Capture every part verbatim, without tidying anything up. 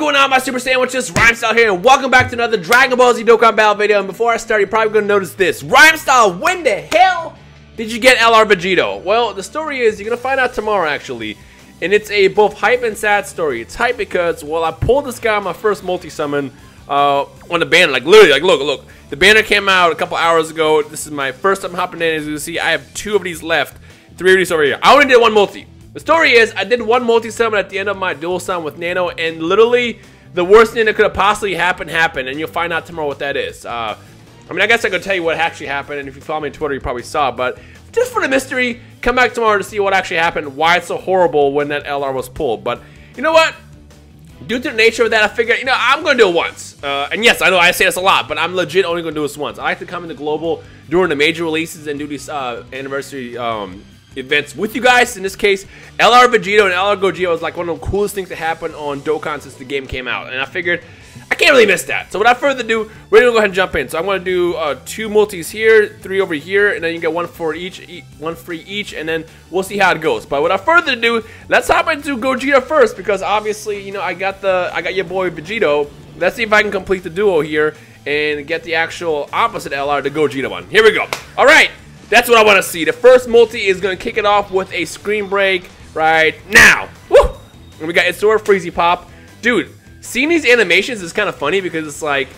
going on, my super sandwiches? Rhymestyle here, and welcome back to another Dragon Ball Z Dokkan Battle video. And before I start, you're probably going to notice this. Rhymestyle, when the hell did you get L R Vegito? Well, the story is, you're going to find out tomorrow, actually. And it's a both hype and sad story. It's hype because, well, I pulled this guy on my first multi-summon uh, on the banner. Like, literally, like, look, look. The banner came out a couple hours ago. This is my first time hopping in. As you can see, I have two of these left. Three of these over here. I only did one multi. The story is, I did one multi-summon at the end of my dual summon with Nano, and literally, the worst thing that could have possibly happened happened, and you'll find out tomorrow what that is. Uh, I mean, I guess I could tell you what actually happened, and if you follow me on Twitter, you probably saw, but just for the mystery, come back tomorrow to see what actually happened, why it's so horrible when that L R was pulled. But, you know what? Due to the nature of that, I figured, you know, I'm going to do it once. Uh, and yes, I know I say this a lot, but I'm legit only going to do this once. I like to come into Global during the major releases and do these uh, anniversary um, events with you guys. In this case, L R Vegito and L R Gogeta was like one of the coolest things to happen on Dokkan since the game came out, and I figured I can't really miss that. So without further ado, we're gonna go ahead and jump in. So I'm gonna do uh, two multis here, three over here, and then you get one for each, e one free each, and then we'll see how it goes. But without further ado, let's hop into Gogeta first, because obviously, you know, I got the I got your boy Vegito. Let's see if I can complete the duo here and get the actual opposite L R, the Gogeta one. Here we go. All right. That's what I want to see. The first multi is going to kick it off with a screen break right now. Woo! And we got Isora Freezy Pop. Dude, seeing these animations is kind of funny because it's like,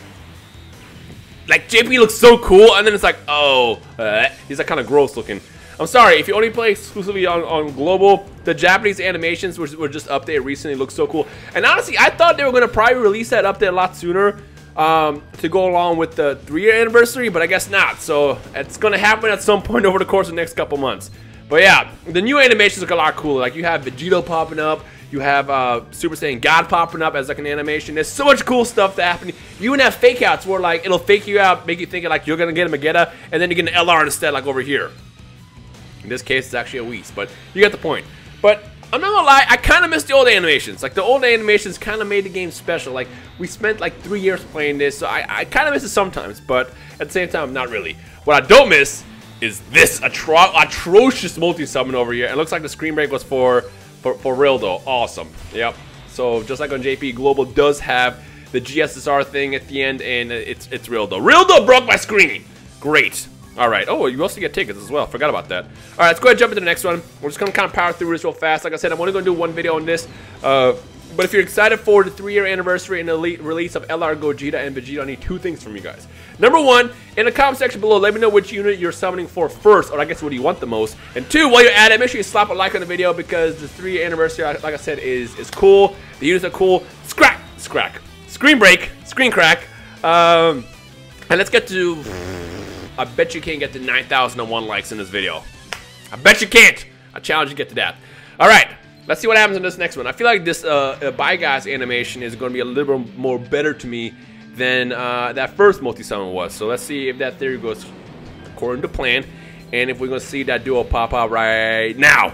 like J P looks so cool, and then it's like, oh, uh, he's like kind of gross looking. I'm sorry, if you only play exclusively on, on Global, the Japanese animations which were just updated recently look so cool. And honestly, I thought they were going to probably release that update a lot sooner. Um, to go along with the three-year anniversary, but I guess not. So it's going to happen at some point over the course of the next couple months. But yeah, the new animations look a lot cooler. Like you have Vegito popping up, you have uh, Super Saiyan God popping up as like an animation. There's so much cool stuff that happening. You even have fake outs where like it'll fake you out, make you think like you're gonna get a Vegeta, and then you get an L R instead, like over here. In this case, it's actually a Whis, but you get the point. But I'm not gonna lie, I kind of miss the old animations. Like, the old animations kind of made the game special. Like, we spent like three years playing this, so I, I kind of miss it sometimes, but at the same time, not really. What I don't miss is this atro atrocious multi-summon over here. It looks like the screen break was for, for, for real, though. Awesome. Yep. So, just like on J P, Global does have the G S S R thing at the end, and it's, it's real, though. Real, though, broke my screen. Great. Alright, oh, you also get tickets as well. Forgot about that. Alright, let's go ahead and jump into the next one. We're just going to kind of power through this real fast. Like I said, I'm only going to do one video on this. Uh, but if you're excited for the three-year anniversary and the release of L R Gogeta and Vegeta, I need two things from you guys. Number one, in the comment section below, let me know which unit you're summoning for first, or I guess what do you want the most. And two, while you're at it, make sure you slap a like on the video because the three-year anniversary, like I said, is, is cool. The units are cool. Scrack! Scrack. Screen break. Screen crack. Um, and let's get to... I bet you can't get to nine thousand one likes in this video. I bet you can't. I challenge you to get to that. Alright, let's see what happens in this next one. I feel like this uh, uh, Bye Guys animation is going to be a little bit more better to me than uh, that first multi-summon was. So let's see if that theory goes according to plan. And if we're going to see that duo pop out right now.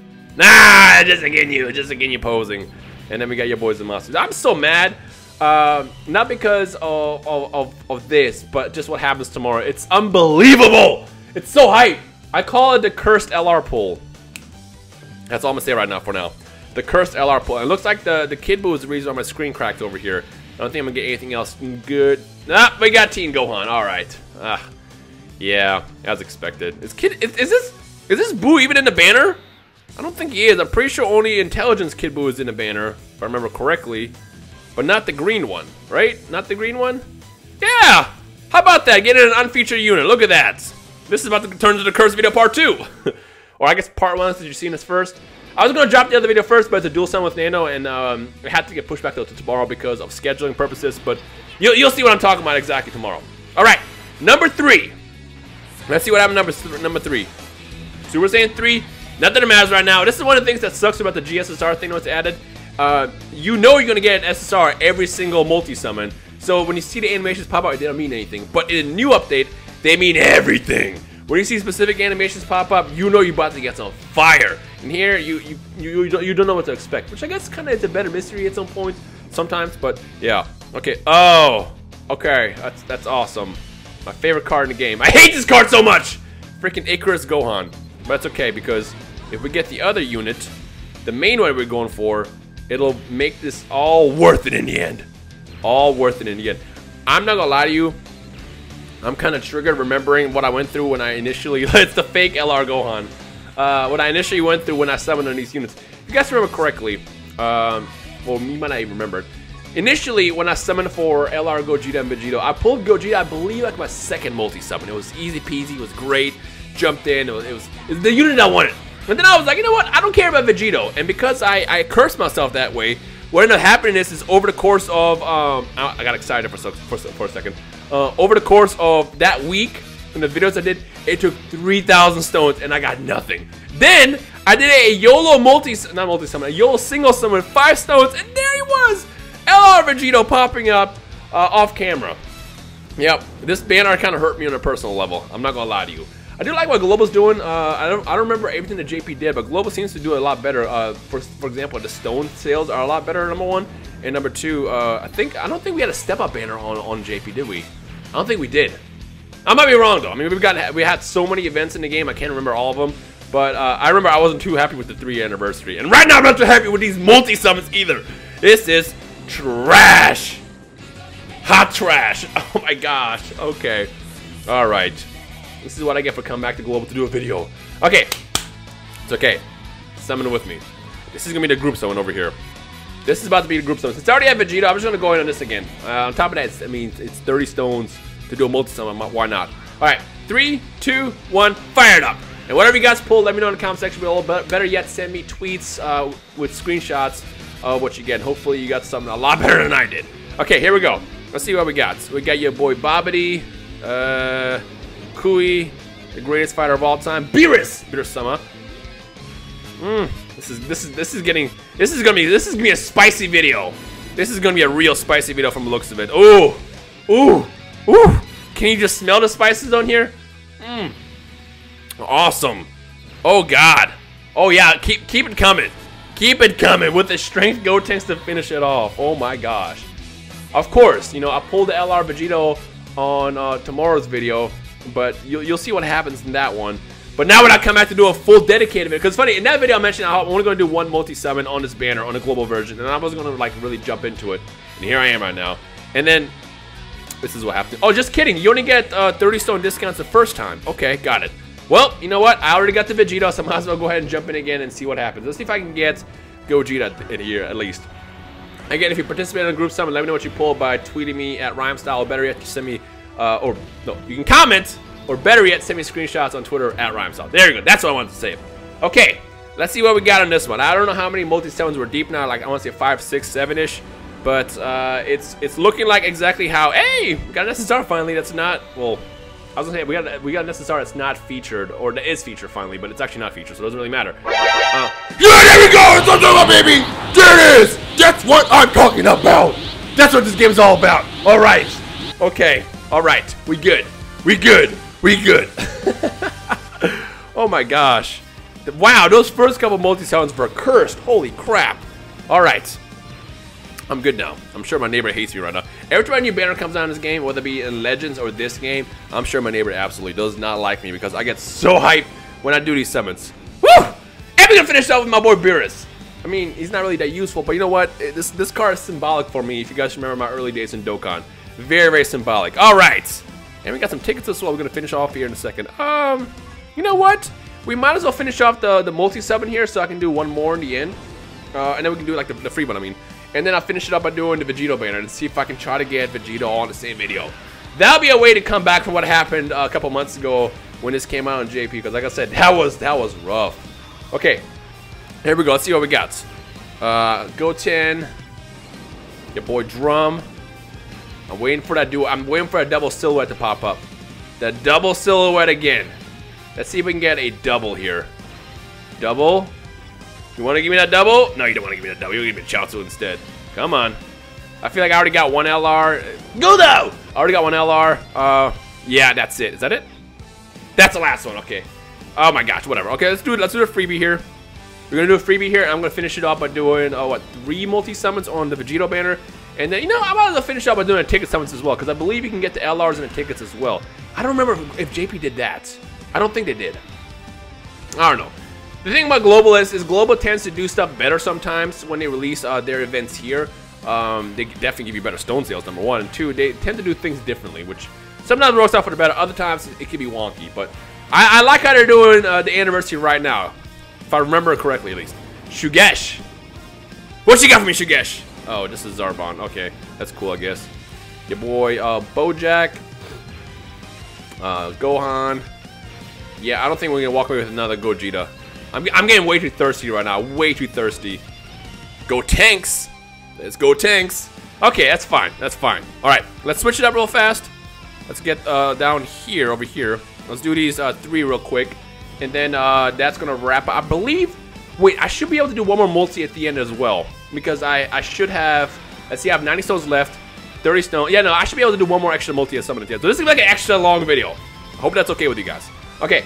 Nah, just again you, just again you posing. And then we got your boys and monsters. I'm so mad. Uh, not because of, of, of this, but just what happens tomorrow. It's unbelievable! It's so hype! I call it the cursed L R pull. That's all I'm gonna say right now for now. The cursed L R pull. It looks like the, the Kid Buu is the reason why my screen cracked over here. I don't think I'm gonna get anything else good. Ah, we got Teen Gohan. Alright. Ah, yeah, as expected. Is, Kid, is, is this is this Buu even in the banner? I don't think he is. I'm pretty sure only Intelligence Kid Buu is in the banner, if I remember correctly. But not the green one, right? Not the green one? Yeah! How about that? Get in an unfeatured unit. Look at that. This is about to turn into the Curse video part two. Or I guess part one, since you've seen this first. I was going to drop the other video first, but it's a dual summon with Nano, and um, it had to get pushed back to tomorrow because of scheduling purposes. But you'll, you'll see what I'm talking about exactly tomorrow. Alright, number three. Let's see what happened number, th number three. Super Saiyan three. Not that it matters right now. This is one of the things that sucks about the G S S R thing that was added. Uh, you know you're going to get an S S R every single multi-summon. So when you see the animations pop out, they don't mean anything. But in a new update, they mean everything. When you see specific animations pop up, you know you're about to get some fire. And here, you you, you, you, don't, you don't know what to expect. Which I guess kind of is a better mystery at some point. Sometimes, but yeah. Okay. Oh. Okay. That's, that's awesome. My favorite card in the game. I hate this card so much! Freaking Icarus Gohan. But it's okay, because if we get the other unit, the main one we're going for, it'll make this all worth it in the end. All worth it in the end. I'm not gonna lie to you. I'm kind of triggered remembering what I went through when I initially, it's the fake L R Gohan. Uh, what I initially went through when I summoned on these units. If you guys remember correctly, um, well, you might not even remember it. Initially, when I summoned for L R Gogeta and Vegito, I pulled Gogeta, I believe, like my second multi-summon. It was easy peasy, it was great. Jumped in, it was, it was, it was the unit I wanted. And then I was like, you know what, I don't care about Vegito. And because I, I cursed myself that way, what ended up happening is, is over the course of, um, I, I got excited for, for, for a second. Uh, over the course of that week, in the videos I did, it took three thousand stones and I got nothing. Then, I did a YOLO multi, not multi-summon, a YOLO single summon with five stones, and there he was! L R Vegito popping up uh, off camera. Yep, this banner kind of hurt me on a personal level. I'm not gonna lie to you. I do like what Global's doing. Uh, I don't, I don't remember everything that J P did, but Global seems to do a lot better. Uh, for, for example, the stone sales are a lot better. Number one, and number two, uh, I think I don't think we had a step up banner on on J P, did we? I don't think we did. I might be wrong though. I mean, we've got we had so many events in the game. I can't remember all of them, but uh, I remember I wasn't too happy with the three year anniversary, and right now I'm not too happy with these multi summons either. This is trash. Hot trash. Oh my gosh. Okay. All right. This is what I get for coming back to Global to do a video. Okay. It's okay. Summon with me. This is going to be the group summon over here. This is about to be the group summon. Since I already have Vegeta, I'm just going to go in on this again. Uh, on top of that, it's, I mean, it's thirty stones to do a multi-summon. Why not? All right. Three, two, one, fire it up. And whatever you guys pull, let me know in the comment section below. But better yet, send me tweets uh, with screenshots of what you get. Hopefully, you got something a lot better than I did. Okay, here we go. Let's see what we got. So we got your boy Babidi. Uh... Kui, the greatest fighter of all time, Beerus, Beerus-sama. Mmm, this is this is this is getting this is gonna be this is gonna be a spicy video. This is gonna be a real spicy video from the looks of it. Ooh, ooh, ooh! Can you just smell the spices on here? Mmm, awesome. Oh God. Oh yeah, keep keep it coming, keep it coming with the strength Gotenks to finish it off. Oh my gosh. Of course, you know I pulled the L R Vegito on uh, tomorrow's video. But you'll, you'll see what happens in that one. But now when I come back to do a full dedicated video, because funny, in that video I mentioned I'm only going to do one multi-summon on this banner on the global version, and I wasn't going to like really jump into it. And here I am right now. And then, this is what happened. Oh, just kidding. You only get uh, thirty stone discounts the first time. Okay, got it. Well, you know what? I already got the Vegeta, so I might as well go ahead and jump in again and see what happens. Let's see if I can get Gogeta in here at least. Again, if you participate in a group summon, let me know what you pull by tweeting me at RhymeStyle, or better yet, you send me Uh, or no, you can comment, or better yet, send me screenshots on Twitter at RhymeStyle. There you go. That's what I wanted to say. Okay, let's see what we got on this one. I don't know how many multi-summons we're deep now. Like I want to say five, six, seven-ish, but uh, it's it's looking like exactly how. Hey, we got an S S R finally. That's not well. I was gonna say we got we got an S S R that's not featured, or that is featured finally, but it's actually not featured, so it doesn't really matter. Uh, yeah, there we go. It's on baby. There it is. That's what I'm talking about. That's what this game's all about. All right. Okay. All right, we good. We good. We good. Oh my gosh. Wow, those first couple multi-summons were cursed. Holy crap. All right. I'm good now. I'm sure my neighbor hates me right now. Every time a new banner comes out in this game, whether it be in Legends or this game, I'm sure my neighbor absolutely does not like me because I get so hyped when I do these summons. Woo! And we're gonna finish off with my boy Beerus. I mean, he's not really that useful, but you know what? This, this card is symbolic for me if you guys remember my early days in Dokkan. Very, very symbolic. All right. And we got some tickets as well. We're going to finish off here in a second. Um, you know what? We might as well finish off the, the multi-summon here so I can do one more in the end. Uh, and then we can do like the, the free one, I mean. And then I'll finish it up by doing the Vegito banner and see if I can try to get Vegito all in the same video. That'll be a way to come back from what happened uh, a couple months ago when this came out on J P. Because like I said, that was, that was rough. Okay. Here we go. Let's see what we got. Uh, Goten. Your boy Drum. I'm waiting for that duo. I'm waiting for a double silhouette to pop up. The double silhouette again. Let's see if we can get a double here. Double. You want to give me that double? No, you don't want to give me that double. You give me a Chaozu instead. Come on. I feel like I already got one L R. Go though! I already got one L R. Uh, yeah, that's it. Is that it? That's the last one. Okay. Oh my gosh, whatever. Okay, let's do it. Let's do a freebie here. We're gonna do a freebie here, and I'm gonna finish it off by doing oh what three multi summons on the Vegito banner. And then, you know, I might as well finish up by doing a ticket summons as well, because I believe you can get the L Rs and the tickets as well. I don't remember if, if J P did that. I don't think they did. I don't know. The thing about Global is, is Global tends to do stuff better sometimes when they release uh, their events here. Um, they definitely give you better stone sales, number one. And two, they tend to do things differently, which sometimes works out for the better. Other times, it can be wonky. But I, I like how they're doing uh, the anniversary right now. If I remember correctly, at least. Shugesh. What you got for me, Shugesh? Oh, this is Zarbon. Okay, that's cool, I guess. Your boy, uh, Bojack. Uh, Gohan. Yeah, I don't think we're going to walk away with another Gogeta. I'm, I'm getting way too thirsty right now. Way too thirsty. Go Tanks. Let's go Tanks. Okay, that's fine. That's fine. All right, let's switch it up real fast. Let's get uh, down here, over here. Let's do these uh, three real quick. And then uh, that's going to wrap up. I believe... Wait, I should be able to do one more multi at the end as well. Because I, I should have... Let's see, I have ninety stones left. thirty stones. Yeah, no, I should be able to do one more extra multi at some of the end. So this is like an extra long video. I hope that's okay with you guys. Okay.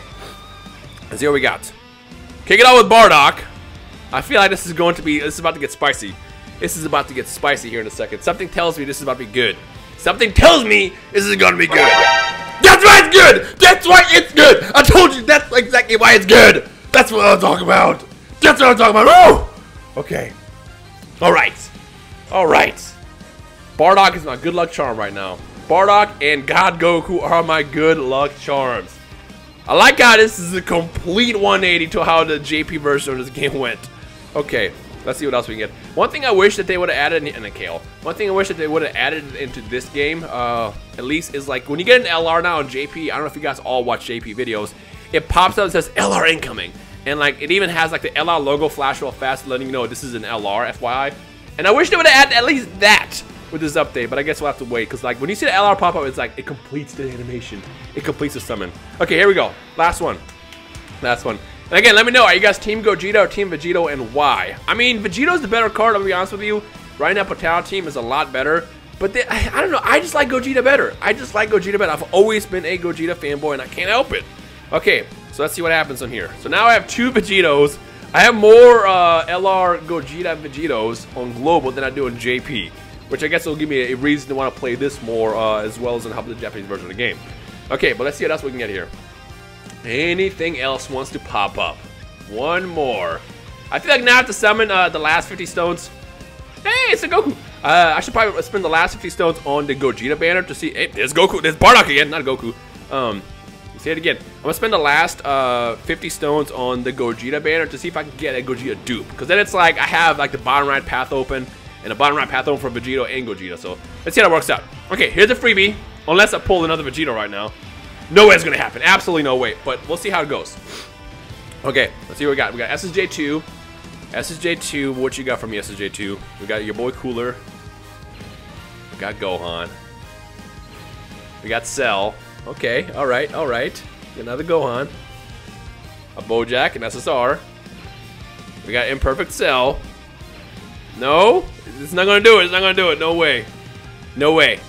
Let's see what we got. Kick it out with Bardock. I feel like this is going to be... This is about to get spicy. This is about to get spicy here in a second. Something tells me this is about to be good. Something tells me this is going to be good. That's why it's good! That's why it's good! I told you that's exactly why it's good! That's what I'm talking about! That's what I'm talking about! Oh! Okay. Alright. Alright. Bardock is my good luck charm right now. Bardock and God Goku are my good luck charms. I like how this is a complete one eighty to how the J P version of this game went. Okay, let's see what else we can get. One thing I wish that they would have added, in a Kale. One thing I wish that they would have added into this game, uh, at least, is like when you get an L R now in J P. I don't know if you guys all watch J P videos. It pops up and says L R incoming, and like it even has like the L R logo flash real fast, letting you know this is an L R, F Y I. And I wish they would have added at least that with this update, but I guess we'll have to wait, because like when you see the L R pop up, it's like it completes the animation, it completes the summon. Okay, here we go. Last one. Last one. And again, let me know, are you guys Team Gogeta or Team Vegito, and why? I mean, Vegito's the better card, I'll be honest with you. Right now, Patao team is a lot better, but they, I, I don't know, I just like Gogeta better. I just like Gogeta better. I've always been a Gogeta fanboy, and I can't help it. Okay, so let's see what happens on here. So now I have two Vegitos. I have more uh, L R Gogeta Vegitos on Global than I do on J P, which I guess will give me a reason to want to play this more, uh, as well as in the Japanese version of the game. Okay, but let's see what else we can get here. Anything else wants to pop up? One more. I feel like now I have to summon uh, the last fifty stones. Hey, it's a Goku. Uh, I should probably spend the last fifty stones on the Gogeta banner to see. Hey, there's Goku. There's Bardock again, not Goku. Um, say it again. I'm gonna spend the last uh, fifty stones on the Gogeta banner to see if I can get a Gogeta dupe. Because then it's like I have like the bottom right path open and the bottom right path open for Vegito and Gogeta. So let's see how that works out. Okay, here's a freebie. Unless I pull another Vegito right now. No way it's gonna happen. Absolutely no way. But we'll see how it goes. Okay, let's see what we got. We got S S J two. S S J two, what you got from me, S S J two? We got your boy Cooler. We got Gohan. We got Cell. Okay, alright, alright. Another Gohan. A Bojack, an S S R. We got Imperfect Cell. No? It's not gonna do it. It's not gonna do it. No way. No way.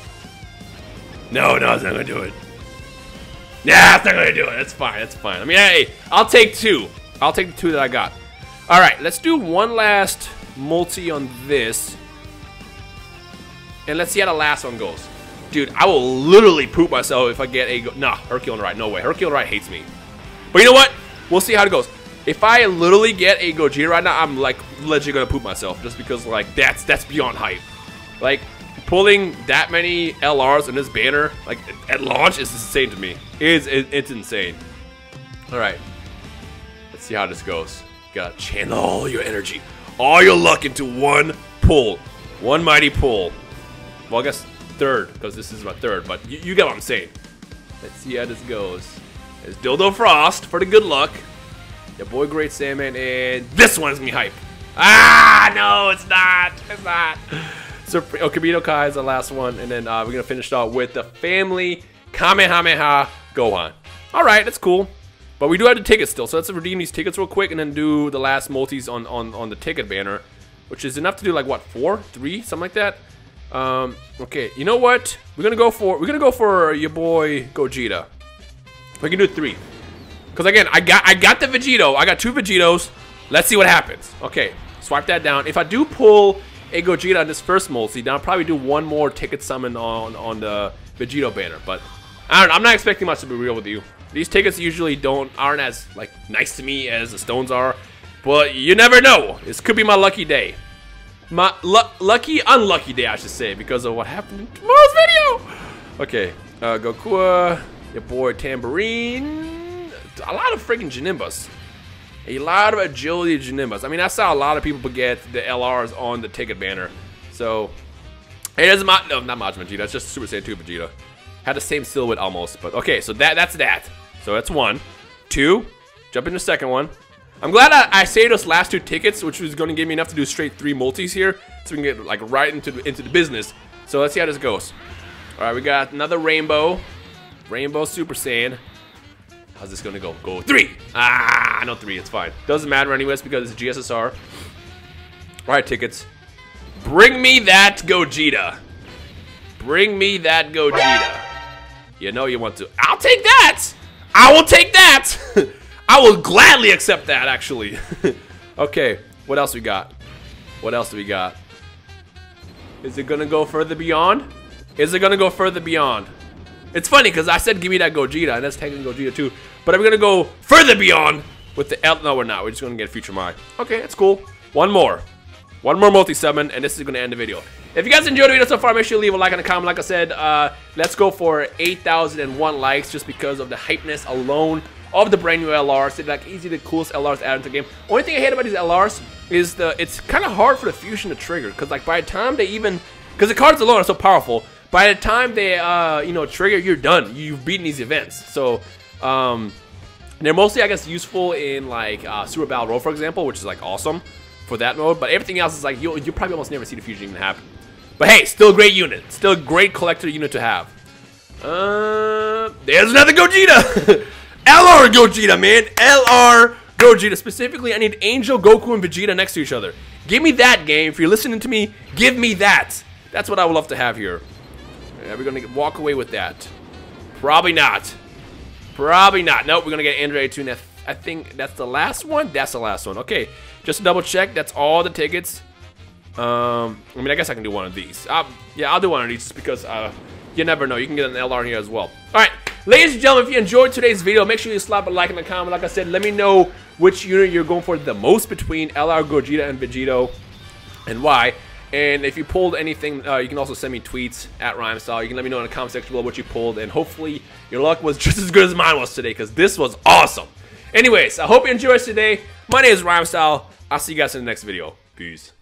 No, no, it's not gonna do it. Nah, it's not gonna do it. That's fine. That's fine. I mean, hey, I'll take two. I'll take the two that I got. All right, let's do one last multi on this, and let's see how the last one goes. Dude, I will literally poop myself if I get a go nah Hercule and Right. No way. Hercule and Right hates me. But you know what? We'll see how it goes. If I literally get a Gogeta right now, I'm like legit gonna poop myself just because like that's that's beyond hype. Like. Pulling that many L Rs in this banner, like at launch, is insane to me. It's, it, it's insane. All right, let's see how this goes. You gotta channel all your energy, all your luck into one pull, one mighty pull. Well, I guess third, because this is my third, but you, you get what I'm saying. Let's see how this goes. There's Dildo Frost for the good luck. Your boy Great Saiyaman, and this one's me hype. Ah, no, it's not. It's not. So, oh, Kabito Kai is the last one, and then uh, we're gonna finish off with the family Kamehameha Gohan. All right, that's cool, but we do have the tickets still, so let's redeem these tickets real quick, and then do the last multis on on on the ticket banner, which is enough to do like what four, three, something like that. Um, okay, you know what? We're gonna go for we're gonna go for your boy Gogeta. We can do three, because again, I got I got the Vegito. I got two Vegitos. Let's see what happens. Okay, swipe that down. If I do pull a Gogeta on this first multi, then I'll probably do one more ticket summon on on the Vegito banner. But I don't know, I'm not expecting much to be real with you. These tickets usually don't aren't as like nice to me as the stones are, but you never know. This could be my lucky day. My lucky, unlucky day, I should say, because of what happened in tomorrow's video. Okay, uh, Gokua, your boy Tambourine, a lot of freaking Janimbas. A lot of agility Janimbas. I mean, I saw a lot of people get the L Rs on the ticket banner. So, it doesn't matter. No, not Majin Vegeta. That's just Super Saiyan two Vegeta. Had the same silhouette almost. But okay, so that that's that. So that's one. Two. Jump into the second one. I'm glad I, I saved those last two tickets, which was going to give me enough to do straight three multis here. So we can get like right into the, into the business. So let's see how this goes. Alright, we got another Rainbow. Rainbow Super Saiyan. How's this gonna go? Go three! Ah, no three, it's fine. Doesn't matter anyways because it's G S S R. Alright, tickets. Bring me that Gogeta. Bring me that Gogeta. You know you want to. I'll take that! I will take that! I will gladly accept that, actually. Okay, what else we got? What else do we got? Is it gonna go further beyond? Is it gonna go further beyond? It's funny because I said give me that Gogeta, and that's technically Gogeta too. But I'm gonna go further beyond with the L. No, we're not. We're just gonna get Future Mai. Okay, it's cool. One more. One more multi-summon, and this is gonna end the video. If you guys enjoyed the video so far, make sure you leave a like and a comment. Like I said, uh, let's go for eight thousand one likes just because of the hypeness alone of the brand new L Rs. They're like easy, the coolest L Rs added into the game. Only thing I hate about these L Rs is the it's kind of hard for the fusion to trigger because like by the time they even because the cards alone are so powerful. By the time they, uh, you know, trigger, you're done. You've beaten these events. So, um, they're mostly, I guess, useful in, like, uh, Super Battle Road, for example, which is, like, awesome for that mode. But everything else is, like, you'll, you'll probably almost never see the fusion even happen. But, hey, still a great unit. Still a great collector unit to have. Uh, there's another Gogeta! L R Gogeta, man! L R Gogeta. Specifically, I need Angel, Goku, and Vegeta next to each other. Give me that, game. If you're listening to me, give me that. That's what I would love to have here. Are we gonna walk away with that? Probably not. Probably not. Nope, we're gonna get Android eighty-two. I think that's the last one. That's the last one. Okay, just to double check, that's all the tickets. Um, I mean, I guess I can do one of these. Uh, yeah, I'll do one of these just because uh, you never know. You can get an L R here as well. All right, ladies and gentlemen, if you enjoyed today's video, make sure you slap a like in the comment. Like I said, let me know which unit you're going for the most between L R Gogeta and Vegito, and why. And if you pulled anything, uh, you can also send me tweets at Rhymestyle. You can let me know in the comment section below what you pulled. And hopefully your luck was just as good as mine was today, because this was awesome. Anyways, I hope you enjoyed today. My name is Rhymestyle. I'll see you guys in the next video. Peace.